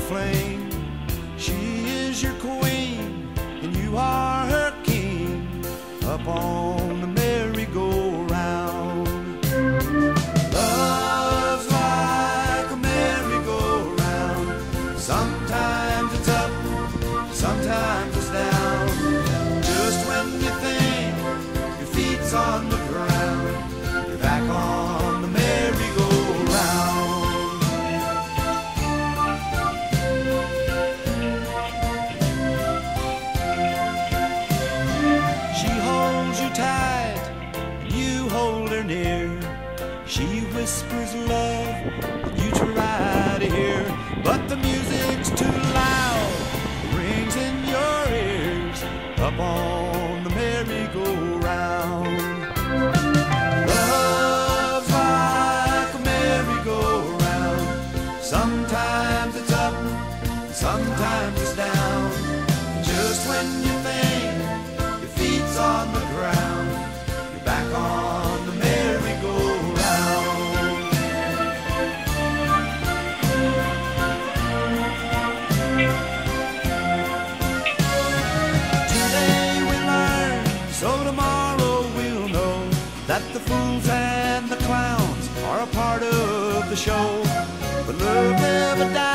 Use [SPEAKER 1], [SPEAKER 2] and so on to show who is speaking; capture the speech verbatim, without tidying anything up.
[SPEAKER 1] flame. She is your queen, and you are her king, up on the merry-go-round. Love's like a merry-go-round. Sometimes it's up, sometimes it's down. Just when you think your feet's on the ground, you're back on the merry-go-round. She holds you tight, and you hold her near. She whispers love, and you try to hear, but the music's too loud, it rings in your ears, up on the merry-go-round. Love's like a merry-go-round. Sometimes it's up, sometimes it's down. Just when you think your feet's on the ground, you're back on the merry-go-round. Today we learn, so tomorrow we'll know that the fools and the clowns are a part of the show. But love never dies.